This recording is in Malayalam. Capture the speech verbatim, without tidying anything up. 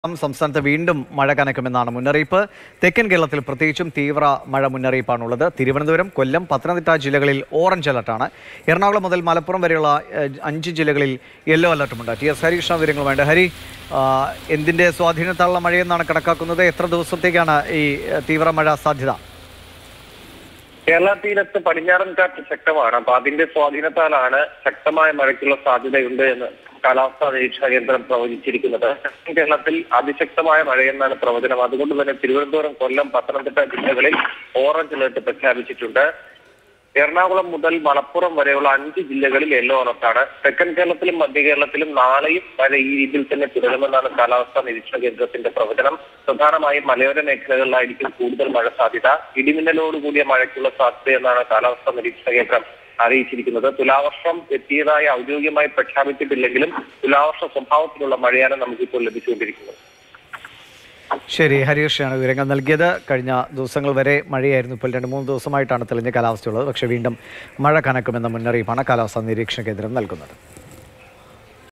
സംസ്ഥാനത്ത് വീണ്ടും മഴ കനക്കുമെന്നാണ് മുന്നറിയിപ്പ്. തെക്കൻ കേരളത്തിൽ പ്രത്യേകിച്ചും തീവ്ര മഴ മുന്നറിയിപ്പാണുള്ളത്. തിരുവനന്തപുരം, കൊല്ലം, പത്തനംതിട്ട ജില്ലകളിൽ ഓറഞ്ച് അലർട്ടാണ്. എറണാകുളം മുതൽ മലപ്പുറം വരെയുള്ള അഞ്ച് ജില്ലകളിൽ യെല്ലോ അലർട്ടുമുണ്ട്. ടി എസ് ഹരികൃഷ്ണ വിവരങ്ങൾ വേണ്ട. ഹരി, എന്തിൻ്റെ സ്വാധീനത്താലുള്ള മഴയെന്നാണ് കണക്കാക്കുന്നത്? എത്ര ദിവസത്തേക്കാണ് ഈ തീവ്ര മഴ സാധ്യത? കേരള തീരത്ത് പടിഞ്ഞാറൻ കാറ്റ് ശക്തമാണ്. അപ്പൊ അതിന്റെ സ്വാധീനത്താലാണ് ശക്തമായ മഴയ്ക്കുള്ള സാധ്യതയുണ്ട് എന്ന് കാലാവസ്ഥാ നിരീക്ഷണ കേന്ദ്രം പ്രവചിച്ചിരിക്കുന്നത്. കേരളത്തിൽ അതിശക്തമായ മഴയെന്നാണ് പ്രവചനം. അതുകൊണ്ട് തന്നെ തിരുവനന്തപുരം, കൊല്ലം, പത്തനംതിട്ട ജില്ലകളിൽ ഓറഞ്ച് അലർട്ട് പ്രഖ്യാപിച്ചിട്ടുണ്ട്. എറണാകുളം മുതൽ മലപ്പുറം വരെയുള്ള അഞ്ച് ജില്ലകളിൽ യെല്ലോ അലർട്ടാണ്. തെക്കൻ കേരളത്തിലും മധ്യ കേരളത്തിലും നാളെയും മഴ ഈ രീതിയിൽ തന്നെ തുടരുമെന്നാണ് കാലാവസ്ഥാ നിരീക്ഷണ കേന്ദ്രത്തിന്റെ പ്രവചനം. പ്രധാനമായും മലയോര മേഖലകളിലായിരിക്കും കൂടുതൽ മഴ സാധ്യത. ഇടിമിന്നലോടുകൂടിയ മഴയ്ക്കുള്ള സാധ്യതയെന്നാണ് കാലാവസ്ഥാ നിരീക്ഷണ കേന്ദ്രം അറിയിച്ചിരിക്കുന്നത്. തുലാവർഷം എത്തിയതായി ഔദ്യോഗികമായി പ്രഖ്യാപിച്ചിട്ടില്ലെങ്കിലും തുലാവർഷ സ്വഭാവത്തിലുള്ള മഴയാണ് നമുക്കിപ്പോൾ ലഭിച്ചുകൊണ്ടിരിക്കുന്നത്. ശരി, ഹരികൃഷ്ണയാണ് വിവരങ്ങൾ നൽകിയത്. കഴിഞ്ഞ ദിവസങ്ങൾ വരെ മഴയായിരുന്നു. ഇപ്പോൾ രണ്ട് മൂന്ന് ദിവസമായിട്ടാണ് തെളിഞ്ഞ കാലാവസ്ഥയുള്ളത്. പക്ഷേ വീണ്ടും മഴ കനക്കുമെന്ന മുന്നറിയിപ്പാണ് കാലാവസ്ഥാ നിരീക്ഷണ കേന്ദ്രം നൽകുന്നത്.